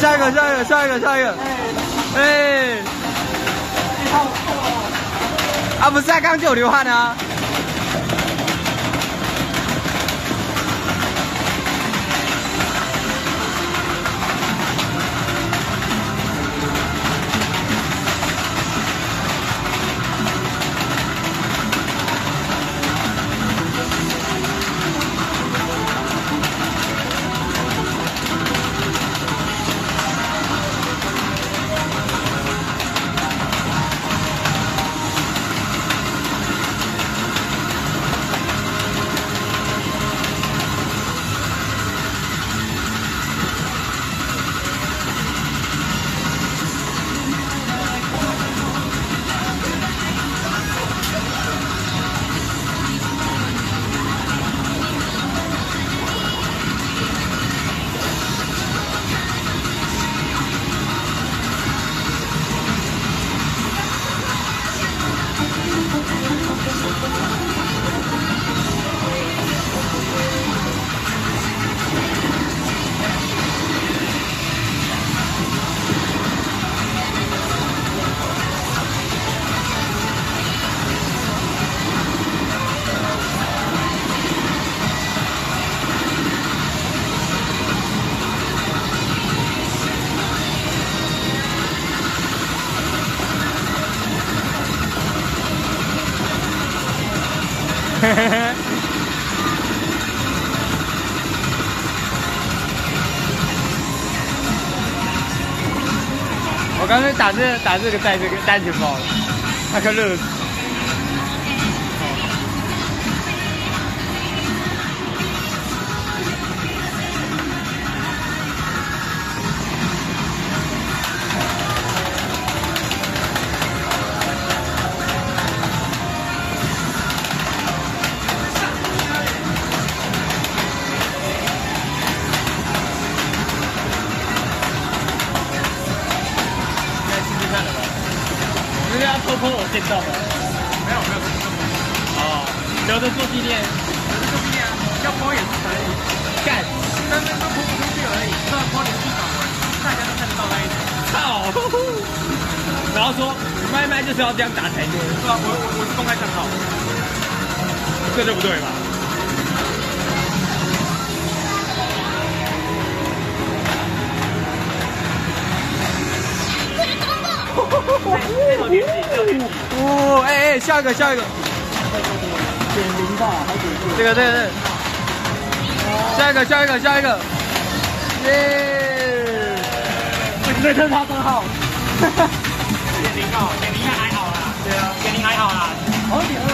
下一个，哎，啊，不是啊，刚刚就有流汗啊。我刚才打这个带这个单钱包了，那可热死。 偷我见到的， 没有。 哦，留着做纪念， 要泼也是可以， 干， 但是都泼不出去而已，这泼连续转完，大家都看得到那一点。 操！然后说麦麦就是要这样打才对， 是吧？我是公开账号， 这就不对吧？ 这头天气， 哦，哎，下一个， 点零吧，还点这个，下一个，耶！ 对特他账号， 点零还好啦，对啊，点零还好啦， 好像点